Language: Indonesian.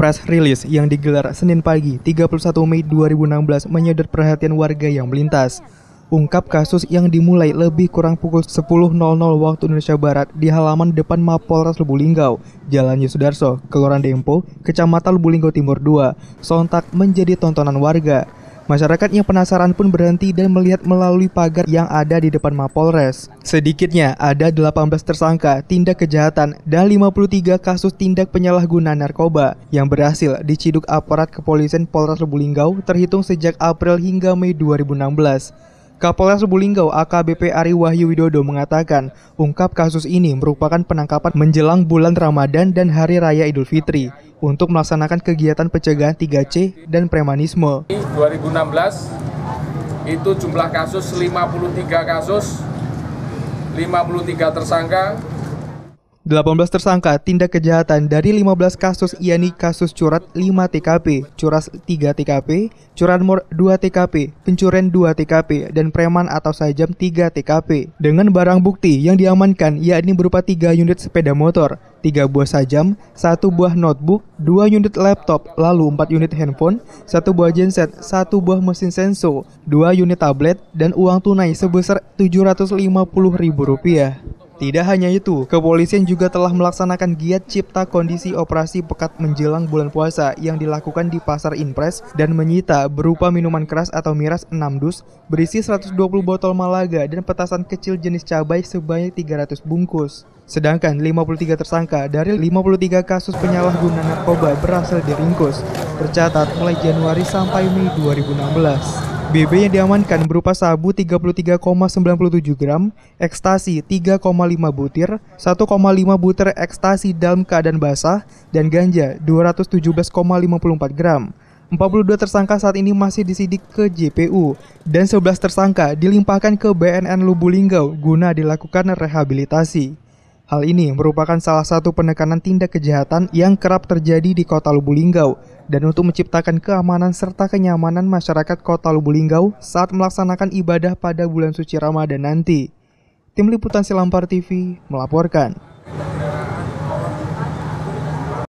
Press release yang digelar Senin pagi 31 Mei 2016 menyedot perhatian warga yang melintas. Ungkap kasus yang dimulai lebih kurang pukul 10.00 waktu Indonesia Barat di halaman depan Mapolres Lubuk Linggau, Jalan Yosudarso, Kelurahan Dempo, Kecamatan Lubuk Linggau Timur 2, sontak menjadi tontonan warga. Masyarakat yang penasaran pun berhenti dan melihat melalui pagar yang ada di depan Mapolres. Sedikitnya ada 18 tersangka tindak kejahatan dan 53 kasus tindak penyalahgunaan narkoba yang berhasil diciduk aparat kepolisian Polres Lubuk Linggau terhitung sejak April hingga Mei 2016. Kapolres Lubuk Linggau AKBP Ari Wahyu Widodo mengatakan, ungkap kasus ini merupakan penangkapan menjelang bulan Ramadan dan Hari Raya Idul Fitri untuk melaksanakan kegiatan pencegahan 3C dan premanisme. 2016 itu jumlah kasus 53 kasus, 53 tersangka. 18 tersangka tindak kejahatan dari 15 kasus yakni kasus curat 5 TKP, curas 3 TKP, curanmor 2 TKP, pencurian 2 TKP, dan preman atau sajam 3 TKP. Dengan barang bukti yang diamankan yakni berupa 3 unit sepeda motor, 3 buah sajam, 1 buah notebook, 2 unit laptop, lalu 4 unit handphone, 1 buah genset, 1 buah mesin senso, 2 unit tablet, dan uang tunai sebesar Rp750.000. Tidak hanya itu, kepolisian juga telah melaksanakan giat cipta kondisi operasi pekat menjelang bulan puasa yang dilakukan di Pasar Inpres dan menyita berupa minuman keras atau miras 6 dus berisi 120 botol Malaga dan petasan kecil jenis cabai sebanyak 300 bungkus. Sedangkan 53 tersangka dari 53 kasus penyalahgunaan narkoba berhasil diringkus, tercatat mulai Januari sampai Mei 2016. BB yang diamankan berupa sabu 33,97 gram, ekstasi 3,5 butir, 1,5 butir ekstasi dalam keadaan basah, dan ganja 217,54 gram. 42 tersangka saat ini masih disidik ke JPU, dan 11 tersangka dilimpahkan ke BNN Lubuk Linggau guna dilakukan rehabilitasi. Hal ini merupakan salah satu penekanan tindak kejahatan yang kerap terjadi di Kota Lubuk Linggau dan untuk menciptakan keamanan serta kenyamanan masyarakat Kota Lubuk Linggau saat melaksanakan ibadah pada bulan suci Ramadan nanti. Tim Liputan Selampar TV melaporkan.